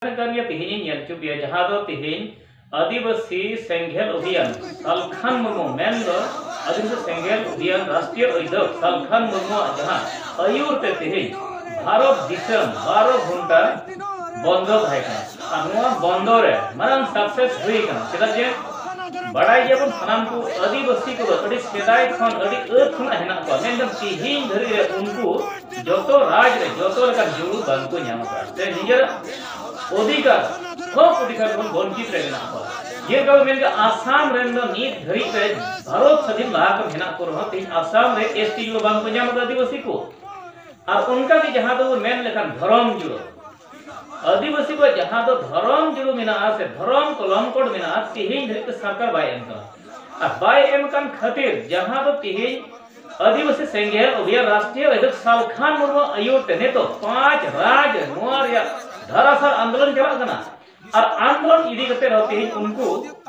कमिया तिहिनी nail चुबिया जहां दो तिहिन आदिवासी सेंगेल अभियान सालखान मुर्मू मेन दो आदिवासी सेंगेल अभियान राष्ट्रीय अध्यक्ष सालखान मुर्मू जहां आयुर ते तिहिन भारत दिसम 12 घंटा बंद थायना बंद रे मारां सक्सेस हुई कना चेदा जे बड़ाई जेबन सनाम को आदिवासी को अड़ी सेदाय खन अड़ी खन हेना को मेनदम तिहिन धरी रे उनको जतो राज रे जतो लेका जुड़ू बांको ᱧᱟᱢᱟ से निजर अधिकार हक अधिकार को वंचित रे मेना को ये का मेन का आसाम रे नीत धरी पे भारत स्वाधीन लहा को हेना को रह तीन आसाम रे एसटी जो बांको ᱧᱟᱢᱟ आदिवासी को और उनका भी जहां तो मेन लेखन धर्म जुड़ो आदिवासी को जहां तो धर्म जुड़ो मेना से धर्म कलम कोड मेना तिहिन धरी सरकार बाय एम का बाय एम कान खातिर जहां तो तिहिन आदिवासी सेंगेल अभियान राष्ट्रीय अध्यक्ष सालखान मुर्मू आयुर तेने तो 5 राज नोर या धरासार आंदोलन चला कना और आंदोलन इदी करते रहते हैं उनको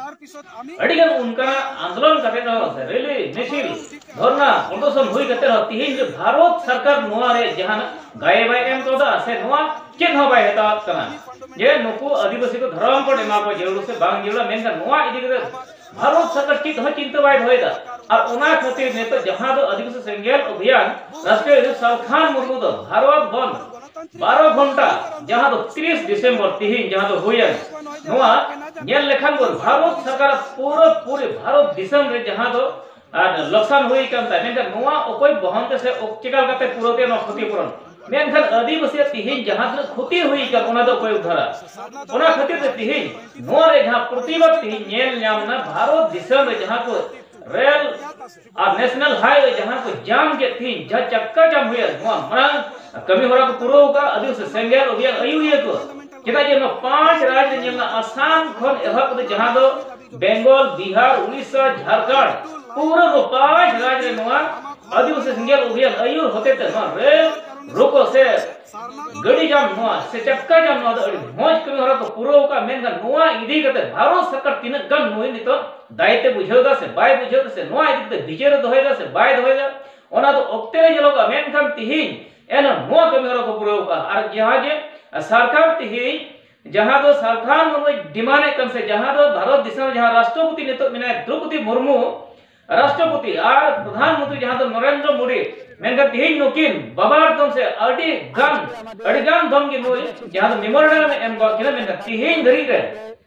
अड़िगन उनका आंदोलन करते रहते रैली मिছিল धरना प्रदर्शन हुई करते रहते हैं जो भारत सरकार नोआ रे जहां गाय बाय एम तो दा से नोआ चेन हो बाय हेता कना जे नुकु आदिवासी को धर्म को एमा को जरूर से बांग जरूर मेन नोआ इदी करते भारत सरकार चित हो चिंता बाय होयदा और उना खातिर ने तो जहां दो आदिवासी सेंगेल अभियान राष्ट्रीय अध्यक्ष सालखान मुर्मू दो भारत बंद 12 घंटा जहां तो 30 दिसंबर तिहिन जहां तो हुई नोआ नेल लेखन को भारत सरकार पूरे भारत दिसम रे जहां तो लक्षण हुई कंता मेन नोआ ओकोय बहनते से चिकल करते पूरोते न क्षतिपूरण मेनखान आदिवासी तिहिन जहां तो क्षति हुई का ओना दो कोई उधारा ओना खातिर ते तिहिन नोआ रे जहां प्रतिबाद तिहिन नेल न्यामना भारत दिसम रे जहां को रेल और नेशनल हाईवे जहां को जाम के थी जहां चक्का जाम हुई मरा कमी होरा को पूरा का आदिवासी सेंगेल अभियान आयुरिया को केदा जे 5 राज्य जेना आसाम खन एहक जहां दो बेंगल बिहार उड़ीसा झारखंड पूरा 5 राज्य नोआ आदिवासी सेंगेल अभियान आयुर होते ते रेल रोको से गड़ी जाम नोआ से चक्का जाम नोआ अड़ी मौज कमी होरा को पूरा का मेन का नोआ इदी करते भारत सरकार तीन गन नोई नितो दायित्व बुझेगा से बाय बुझेगा से नोआ इदी करते विचार दोहेगा से बाय दोहेगा ओना तो ओक्ते रे जलोगा मेन खान तिहिन एन नोआ कमी होरा को पूरा का और जहां जे सरकार तिहिन जहां दो सरकार मुर्मू डिमांड कन से जहां दो भारत दिसम जहां राष्ट्रपति नितो मिना द्रौपदी मुर्मू राष्ट्रपति और प्रधानमंत्री जहां तो नरेंद्र मोदी मेनका तिहिन नुकिन बाबार दम से अड़ी गान दम की नोई जहां तो मेमोरेंडम में एम गो किना मेनका तिहिन धरी रे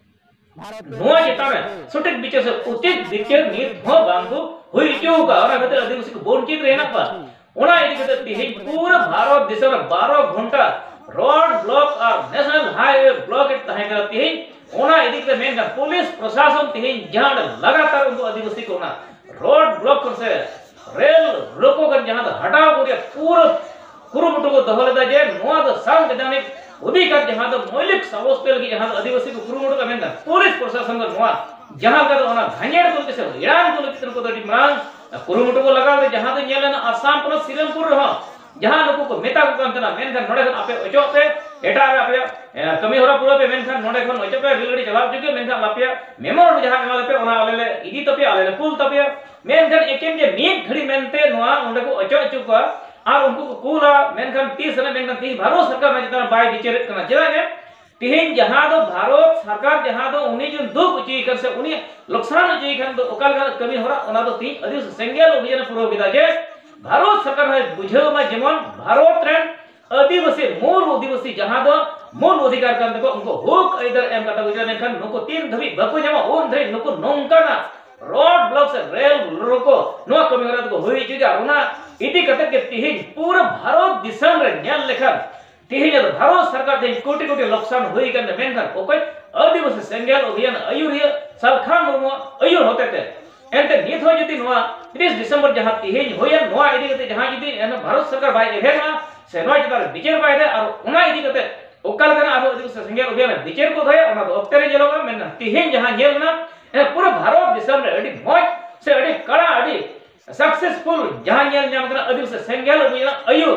नोआ जेता में सटीक विचार से उचित विचार नीत हो बांगो हुई क्यों का और अगर आदिवासी को वंचित रहना पा ओना इदी के तिहिन पूरा भारत दिसम 12 घंटा रोड ब्लॉक और नेशनल हाईवे ब्लॉक तहे कर तिहिन ओना इदी के मेन पुलिस प्रशासन तिहिन जहां लगातार उनको आदिवासी को ना रोड ब्लॉक से रेल रोको कर जहां हटाओ को पूरा कुरुमुटु को दहलेदा जे नोआ द संवैधानिक अधिकार जहां द मौलिक समस्या लगी जहां आदिवासी को कुरुमुटु का मेन पुलिस प्रशासन को नोआ जहां का ओना भांगेड़ को से इरान को लेकर को दडी मांग कुरुमुटु को लगा जहां द नेलन आसाम पर सिरमपुर रहा जहां लोगों को मेता को कंतना मेन खान नोडे आपे ओचो पे एटा आपे कमी होरा पूरा पे मेन खान नोडे खन ओचो पे रेलगाड़ी चलाव जुगे मेन खान लापिया मेमोर जहां एमाले पे ओना आलेले इदी तपे आलेले पुल तपे मेन खान एकेम जे मीट घड़ी मेनते नोआ उंडे को ओचो ओचो को और उनको को कूला मेन खान 30 ने मेन खान 30 भारत सरकार में जितना बाय विचार कना चला जे तिहिन जहां दो भारत सरकार जहां दो उनी जो दुख उची कर से उनी नुकसान उची खन तो ओकाल कमी होरा ओना दो तीन आदिवासी सेंगेल अभियान पूरा विदा जे भारत सरकार है बुझेव में जेमन भारत रेन आदिवासी मूल आदिवासी जहां दो मूल अधिकार कान तको उनको हुक इधर एम कता गुजरा मेनखान नुको तीन धबी बको जमा उन धरे नुको नोंकाना रोड ब्लॉक से रेल रोको नो कमी होरा तको हुई जुगा उना इति कते के तिहिन पूरा भारत दिसम रे नेल लेखा तिहिन तो भारत सरकार दे कोटि कोटि नुकसान हुई कन मेनखान ओकय आदिवासी सेंगेल अभियान आयुरिया सालखान मुर्मू आयुर होते थे एंते नित हो जति नोआ 30 दिसंबर जहां तिहिन होया नोआ इदी कते जहां जति भारत सरकार बाय एहेना से नोआ जतार विचार बाय दे और उना इदी कते ओकाल कना आबो आदिवासी सेंगेल अभियान विचार को धया ओना दो ओक्ते रे जलोगा मेन तिहिन जहां जेलना पूरा भारत दिसम रे अडी मौज से अडी कड़ा अडी सक्सेसफुल जहां नेल नाम कना आदिवासी सेंगेल अभियान आयुर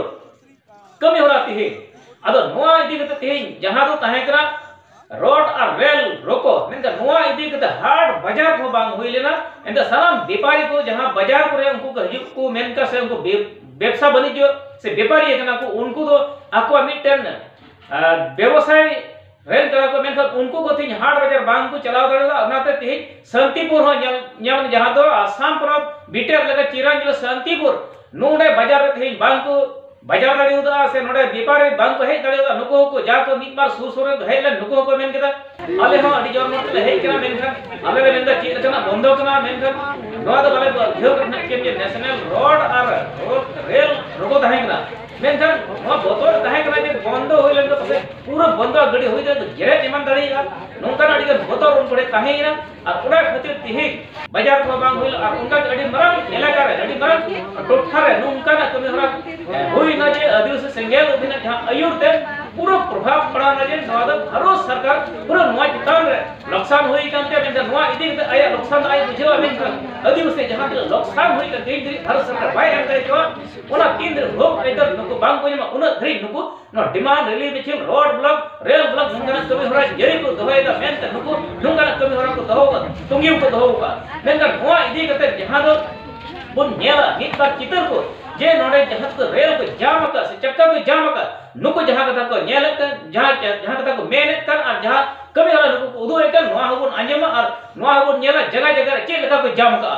कमी होला तिहिन अदो नोआ इदी कते तिहिन जहां दो तहे करा रोड और रेल रोको मेनका नोआ इदी कते हाट बाजार को बांग हुई लेना एंदा सारा व्यापारी को जहां बाजार को रे उनको हजू को मेनका से उनको व्यवसाय वाणिज्य से व्यापारी कना को उनको तो आको मिटन व्यवसाय रेल करा को मेनखा उनको को तीन हाट बाजार बांग को चलाव दड़ेदा अनाते ती शांतिपुर हो ᱧᱮᱞ जहां दो आसाम परब बीटर लगा चिरांग जिला शांतिपुर नोडे बाजार रे तीन बांग को बाजार दड़ेदा से नोडे व्यापारी बांग को हे दड़ेदा नुको को जाको मिद बार सुर हे ले नुको को मेन केदा आले हो अडी जोर मत हे केना मेनखा आले मेनदा ची केना बंदो केना मेनखा नोआ दो बाले घेव कना के नेशनल रोड आर रेल रोगो दहे केना मेनखा नोआ बोतोर दहे केना जे बंदो होई लेन तो पूरा बंदो गडी होई दे जेरे एमान दड़िया नोंका अडी बोतोर उन पड़े ताहेना और ओडा खातिर तिहि बाजार को बांग होइल और उनका अडी मरम इलाका रे अडी मरम टोठा रे नोंका ना कमी हरा होई ना जे आदिवासी सेंगेल उबिना जहां आयुर ते पूरा प्रभाव पड़ा ना जे नोआ दो भारत सरकार पूरा नोआ चितान रे नुकसान होई कांते मेन नोआ इदी ते आया नुकसान आय बुझेवा मेन आदिवासी जहां के नुकसान होई का दिन दिन भारत सरकार बाय एम करे जो ओना तीन दिन भोग आइतर नुको बांग को मा उना धरी नुको नो डिमांड रिली बिचिल रोड ब्लॉक रेल ब्लॉक नोंका कमी हरा जेरी को दोहेदा मेन ते नुको नोंका कमी हरा को दोहो तुंगियो को दोहो का मेन नोआ इदी कते जहां दो बुन नेला नित बार चितर को जे नोडे जहां को रेल को जाम का से चक्का को जाम का नुको जहां कथा को नेल का जहां कथा को मेन कर और जहां कमी हरा नुको उदो एकन नोआ हबुन अंजमा और नोआ हबुन नेला जगह जगह चे लगा को जाम का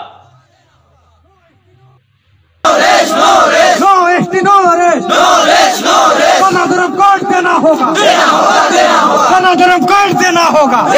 नो एसटी नो अरेस्ट सनातन कार्ड देना होगा सनातन कार्ड देना होगा